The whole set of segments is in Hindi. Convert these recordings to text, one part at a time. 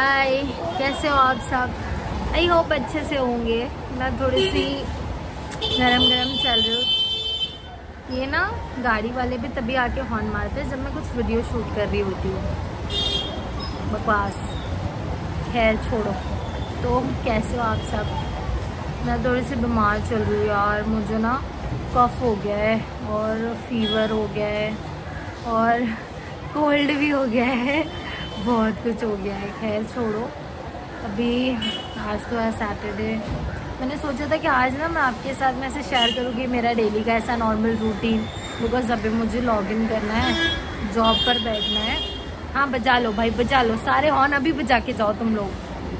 हाय, कैसे हो आप सब? आई होप अच्छे से होंगे। मैं थोड़ी सी गरम चल रही हूँ। ये ना गाड़ी वाले भी तभी आके हॉर्न मारते हैं जब मैं कुछ वीडियो शूट कर रही होती हूँ। बकवास, खैर छोड़ो। तो कैसे हो आप सब? मैं थोड़ी सी बीमार चल रही हूँ यार। मुझे ना कफ हो गया है और फीवर हो गया है और कोल्ड भी हो गया है, बहुत कुछ हो गया है। खैर छोड़ो। अभी आज तो है सैटरडे। मैंने सोचा था कि आज ना मैं आपके साथ में ऐसे शेयर करूँगी मेरा डेली का ऐसा नॉर्मल रूटीन, बिकॉज अभी मुझे लॉगिन करना है, जॉब पर बैठना है। हाँ बजा लो भाई, बजा लो सारे हॉर्न, अभी बजा के जाओ तुम लोग।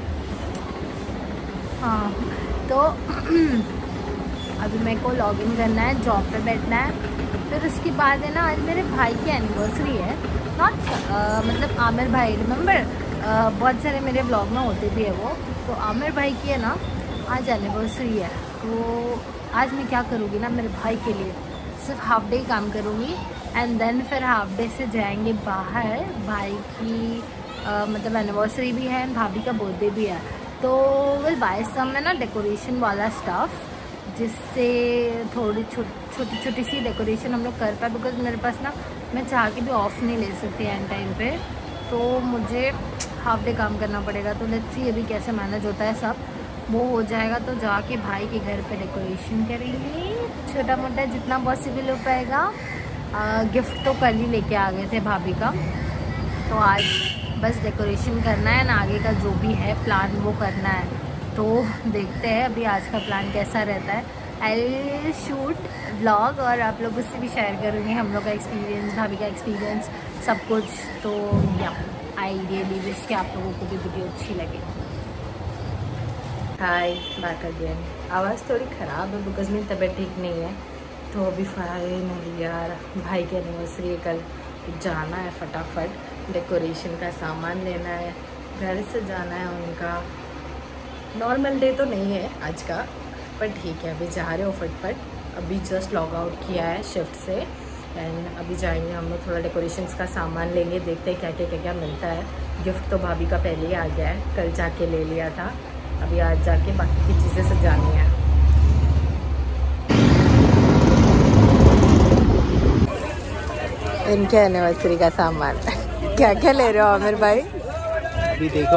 हाँ तो अभी मेरे को लॉगिन करना है, जॉब पे बैठना है। फिर उसके बाद है ना, आज मेरे भाई की एनिवर्सरी है। नॉट मतलब आमिर भाई, रिमेंबर बहुत सारे मेरे ब्लॉग में होते भी है वो। तो आमिर भाई की है ना आज एनिवर्सरी है। तो आज मैं क्या करूँगी ना, मेरे भाई के लिए सिर्फ हाफ डे काम करूँगी एंड देन फिर हाफ डे से जाएंगे बाहर। भाई की मतलब एनिवर्सरी भी है एंड भाभी का बर्थडे भी है। तो विल बाय सम में ना डेकोरेशन वाला स्टफ़, जिससे थोड़ी छोटी सी डेकोरेशन हम लोग कर पाए। बिकॉज मेरे पास ना, मैं चाह के भी ऑफ नहीं ले सकती एंड टाइम पे, तो मुझे हाफ डे काम करना पड़ेगा। तो लेट्स सी अभी कैसे मैनेज होता है सब। वो हो जाएगा तो जाके भाई के घर पे डेकोरेशन करेंगे, छोटा मोटा जितना पॉसिबल हो पाएगा। गिफ्ट तो कल ही लेके आ गए थे भाभी का, तो आज बस डेकोरेशन करना है ना, आगे का जो भी है प्लान वो करना है। तो देखते हैं अभी आज का प्लान कैसा रहता है। आई शूट व्लॉग और आप लोगों से भी शेयर करूँगी हम लोग का एक्सपीरियंस, भाभी का एक्सपीरियंस, सब कुछ। तो या आई रियली विश कि आप लोगों को भी वीडियो अच्छी लगे। Hi, back again. आवाज़ थोड़ी ख़राब है बिकॉज मेरी तबीयत ठीक नहीं है। तो अभी फाइनली यार भाई की एनिवर्सरी है कल, जाना है फटाफट। डेकोरेशन का सामान लेना है, घर से जाना है उनका। नॉर्मल डे तो नहीं है आज का, पर ठीक है अभी जा रहे हो फटफट। अभी जस्ट लॉग आउट किया है शिफ्ट से एंड अभी जाएंगे हम लोग, थोड़ा डेकोरेशंस का सामान लेंगे, देखते हैं क्या क्या मिलता है। गिफ्ट तो भाभी का पहले ही आ गया है, कल जाके ले लिया था। अभी आज जाके बाकी की चीज़ें सजानी है। इनके एनिवर्सरी का सामान क्या क्या ले रहे हो आमिर भाई? अभी देखो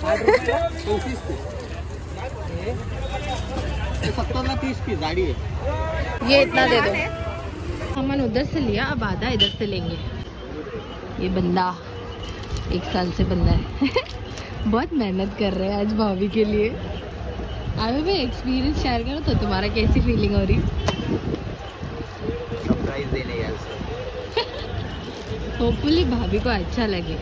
70-30 की गाड़ी है। ये इतना दे दो। सामान उधर से लिया, अब आधा इधर से लेंगे। ये बंदा 1 साल से बंदा है बहुत मेहनत कर रहे हैं आज भाभी के लिए। आमिर भाई एक्सपीरियंस शेयर करो तो, तुम्हारा कैसी फीलिंग हो रही? सरप्राइज देने यार होपफुली भाभी को अच्छा लगे।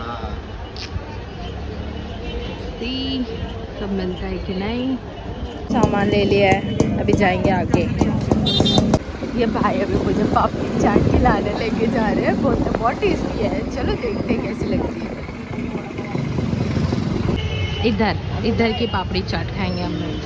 सब मिलता है कि नहीं। सामान ले लिया है, अभी जाएंगे आगे। ये भाई अभी मुझे पापड़ी चाट खिलाने लेके जा रहे हैं, बहुत टेस्टी है। चलो देखते हैं कैसी लगती है। इधर की पापड़ी चाट खाएंगे हम लोग।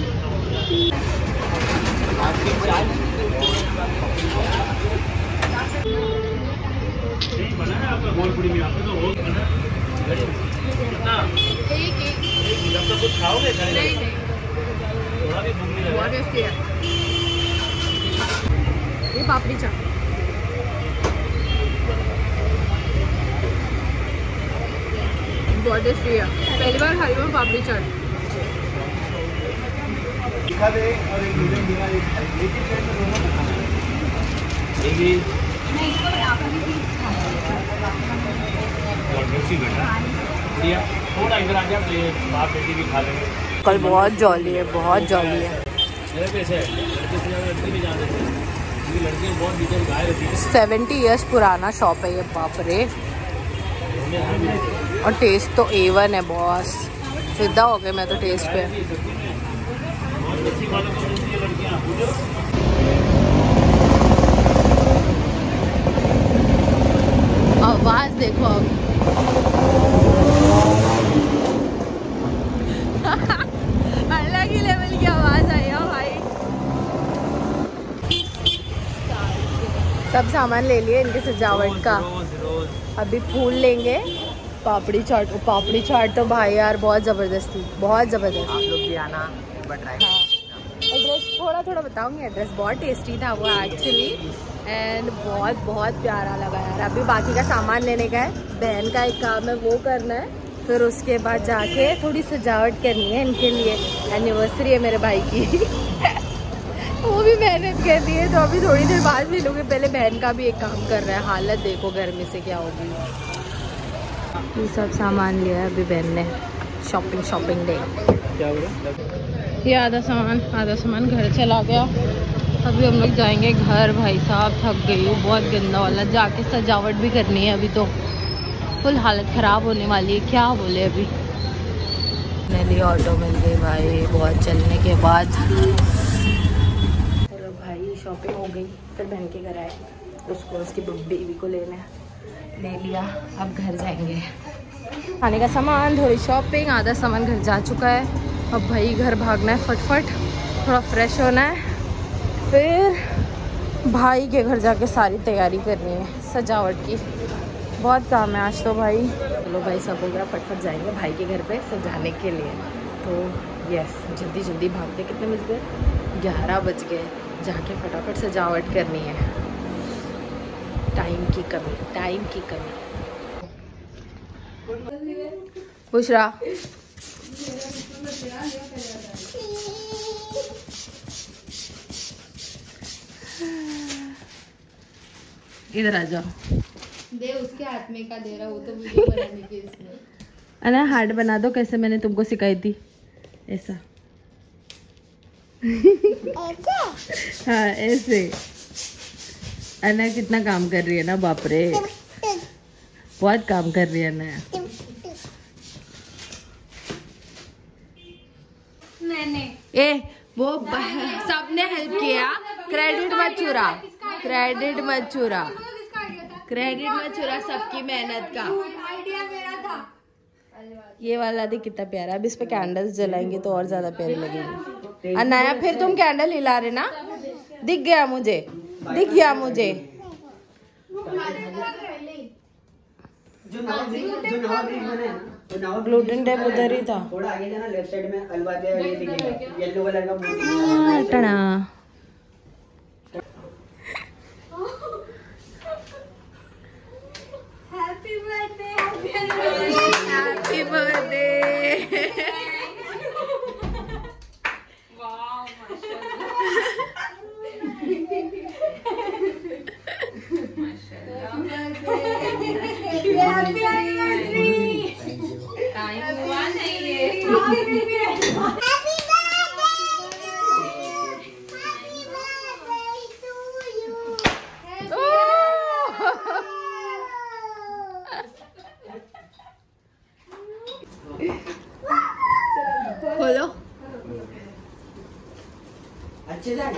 ये पापड़ी चाट बहुत टेस्टी है, पहली बार खाई हूँ पापड़ी चाट। कल बहुत जॉली है, बहुत जॉली है। 70 इयर्स पुराना शॉप है ये, बाप रे। और टेस्ट तो A1 है बॉस, फिदा हो गए मैं तो टेस्ट पे। आवाज देखो अब अलग ही लेवल की आवाज आई है भाई। सब सामान ले लिए इनके सजावट का। अभी फूल लेंगे, पापड़ी चाट तो भाई यार बहुत ज़बरदस्त थी, बहुत ज़बरदस्त। आप लोग भी आना, एक बार ट्राई। हाँ, एड्रेस थोड़ा बताऊंगी। एड्रेस बहुत टेस्टी था वो एक्चुअली, एंड बहुत प्यारा लगा यार। अभी बाकी का सामान लेने का है, बहन का एक काम है वो करना है, फिर उसके बाद जाके थोड़ी सजावट करनी है इनके लिए। एनिवर्सरी है मेरे भाई की वो भी मेहनत कर रही है, तो अभी थोड़ी देर बाद मिलूंगी। पहले बहन का भी एक काम कर रहा है। हालत देखो गर्मी से क्या होगी। ये सब सामान लिया है अभी बहन ने। Shopping day. क्या हो रहा? ये आधा सामान घर चला गया। अभी हम लोग जाएंगे घर। भाई साहब थक गई हूँ, बहुत गंदा वाला। जाके सजावट भी करनी है, अभी तो फुल हालत ख़राब होने वाली है, क्या बोले। अभी नली ऑटो मिल गई भाई, बहुत चलने के बाद। चलो भाई शॉपिंग हो गई, फिर बहन के घर आए, उसको उसकी बेबी को ले लिया। अब घर जाएंगे। खाने का सामान, थोड़ी शॉपिंग, आधा सामान घर जा चुका है। अब भाई घर भागना है फटफट, थोड़ा फ्रेश होना है, फिर भाई के घर जाके सारी तैयारी करनी है सजावट की। बहुत काम है आज तो भाई। चलो भाई सब हो गया, फटफट जाएंगे भाई के घर पे सजाने के लिए। तो यस, जल्दी भागते। कितने बज गए? 11 बज गए। जाके फटाफट सजावट करनी है। टाइम की कमी। बुशरा इधर आ जाओ। दे उसके हाथ में का दे रहा, वो तो वीडियो बनाने के इसमें। अना हार्ट बना दो, कैसे मैंने तुमको सिखाई थी ऐसा। हाँ ऐसे। अना कितना काम कर रही है ना, बाप रे बहुत काम कर रही है ना। मैंने वो सबने हेल्प किया। क्रेडिट मत चुरा सबकी मेहनत का। आइडिया मेरा था। ये वाला देख कितना प्यारा। अब इस पे कैंडल्स जलाएंगे तो और ज्यादा प्यारी लगेगी। अनाया फिर तुम कैंडल हिला रहे ना, दिख गया मुझे। ग्लूटेन टैप उधर ही था। थोड़ा आगे जाना, लेफ्ट साइड में अलवा ये दिखेगा, येलो कलर का बोर्ड। टना हैप्पी बर्थडे। Happy birthday. खोलो। अच्छे से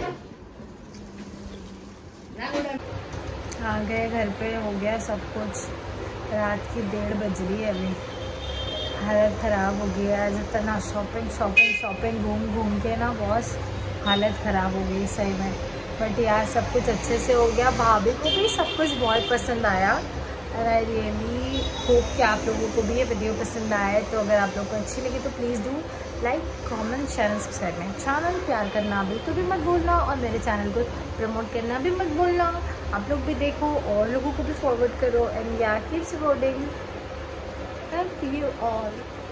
आ गए घर पे, हो गया सब कुछ। रात की 1:30 बज रही है अभी। हालत ख़राब हो गई है आज। इतना शॉपिंग घूम के ना बहुत हालत ख़राब हो गई सही में। बट यार सब कुछ अच्छे से हो गया। भाभी को भी सब कुछ बहुत पसंद आया। और आई रियली होप कि आप लोगों को भी ये वीडियो पसंद आए। तो अगर आप लोगों को अच्छी लगी तो please do like, comment, share and subscribe. मेरे चैनल प्यार करना बिल्कुल भी मत भूलना, और मेरे चैनल को प्रमोट करना भी मत भूलना। आप लोग भी देखो और लोगों को भी फॉरवर्ड करो, एंड या keep supporting. Thank you all.